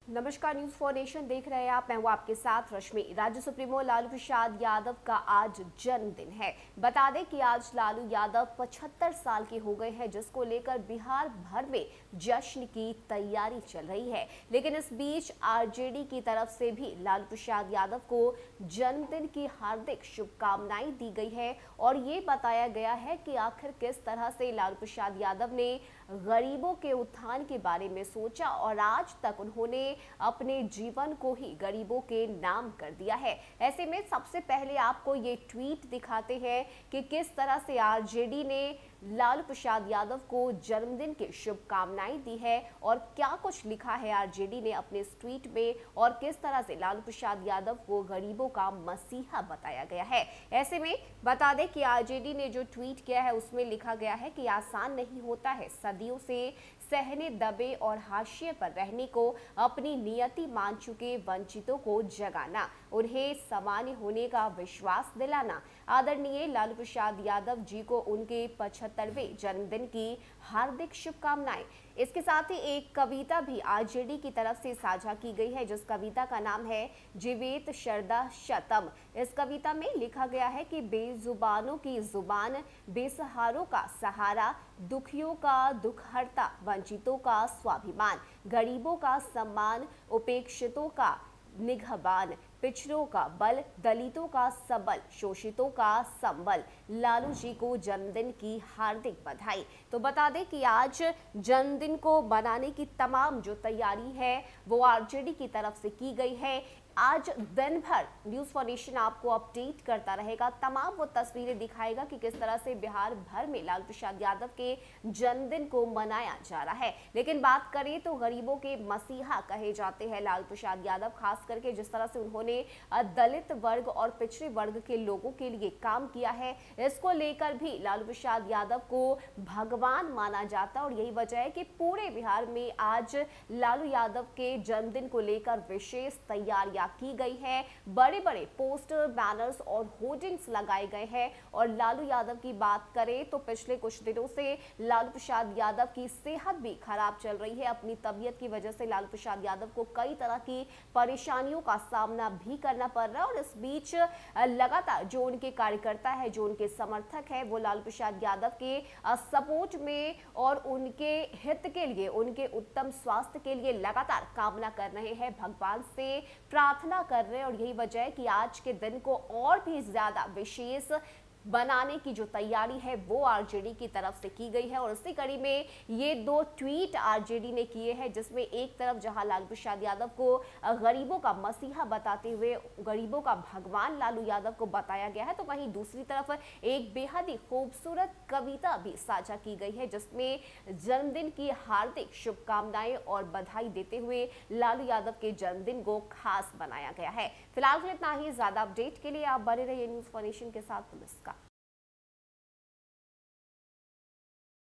नमस्कार, news for nation देख रहे हैं आप। मैं हूं आपके साथ रश्मि। राज्य सुप्रीमो लालू प्रसाद यादव का आज जन्मदिन है। बता दें कि आज लालू यादव 75 साल के हो गए हैं, जिसको लेकर बिहार भर में जश्न की तैयारी चल रही है। लेकिन इस बीच आरजेडी की तरफ से भी लालू प्रसाद यादव को जन्मदिन की हार्दिक शुभकामनाएं दी गई है और ये बताया गया है कि आखिर किस तरह से लालू प्रसाद यादव ने गरीबों के उत्थान के बारे में सोचा और आज तक उन्होंने अपने जीवन को ही गरीबों के नाम कर दिया है। ऐसे में सबसे पहले आपको ये ट्वीट दिखाते हैं कि किस तरह से आरजेडी ने लालू प्रसाद यादव को जन्मदिन की शुभकामनाएं दी है और क्या कुछ लिखा है आरजेडी ने अपने इस ट्वीट में और किस तरह से लालू प्रसाद यादव को गरीबों का मसीहा बताया गया है। ऐसे में बता दें कि आरजेडी ने जो ट्वीट किया है उसमें लिखा गया है कि आसान नहीं होता है सदियों से सहने दबे और हाशिए पर रहने को अपनी नियति मान चुके वंचितों को जगाना, उन्हें सामान्य होने का विश्वास दिलाना। आदरणीय लालू प्रसाद यादव जी को उनके 75वें जन्मदिन की हार्दिक शुभकामनाएं। इसके साथ ही एक कविता भी आरजेडी की तरफ से साझा की गई है, जिस कविता का नाम है जीवित शरदा शतम। इस कविता में लिखा गया है कि बेजुबानों की जुबान, बेसहारों का सहारा, दुखियों का दुखहर्ता, वंचितों का स्वाभिमान, गरीबों का सम्मान, उपेक्षितों का निगहबान, पिछड़ों का बल, दलितों का सबल, शोषितों का संबल। लालू जी को जन्मदिन की हार्दिक बधाई। तो बता दें कि आज जन्मदिन को मनाने की तमाम जो तैयारी है वो आरजेडी की तरफ से की गई है। आज दिन भर न्यूज फॉर नेशन आपको अपडेट करता रहेगा, तमाम वो तस्वीरें दिखाएगा कि किस तरह से बिहार भर में लालू प्रसाद यादव के जन्मदिन को मनाया जा रहा है। लेकिन बात करें तो गरीबों के मसीहा कहे जाते हैं लालू प्रसाद यादव, खास करके जिस तरह से उन्होंने दलित वर्ग और पिछड़े वर्ग के लोगों के लिए काम किया है, इसको लेकर भी लालू प्रसाद यादव को भगवान माना जाता है और यही वजह है कि पूरे बिहार में आज लालू यादव के जन्मदिन को लेकर विशेष तैयारियां की गई है। बड़े बड़े पोस्टर, बैनर्स और होर्डिंग्स लगाए गए हैं। और लालू यादव की बात करें तो पिछले कुछ दिनों से लालू प्रसाद यादव की सेहत भी खराब चल रही है। अपनी तबीयत की वजह से लालू प्रसाद यादव को कई तरह की परेशानियों का सामना भी करना पड़ रहा है और इस बीच लगातार जो उनके कार्यकर्ता है, जो उनके समर्थक है, वो लालू प्रसाद यादव के सपोर्ट में और उनके हित के लिए, उनके उत्तम स्वास्थ्य के लिए लगातार कामना कर रहे हैं, भगवान से प्रार्थना कर रहे हैं। और यही वजह है कि आज के दिन को और भी ज्यादा विशेष बनाने की जो तैयारी है वो आरजेडी की तरफ से की गई है। और इसी कड़ी में ये दो ट्वीट आरजेडी ने किए हैं, जिसमें एक तरफ जहां लालू प्रसाद यादव को गरीबों का मसीहा बताते हुए गरीबों का भगवान लालू यादव को बताया गया है, तो वहीं दूसरी तरफ एक बेहद ही खूबसूरत कविता भी साझा की गई है, जिसमें जन्मदिन की हार्दिक शुभकामनाएं और बधाई देते हुए लालू यादव के जन्मदिन को खास बनाया गया है। फिलहाल इतना ही। ज्यादा अपडेट के लिए आप बने रहिए न्यूज फॉर नेशन के साथ। नमस्कार।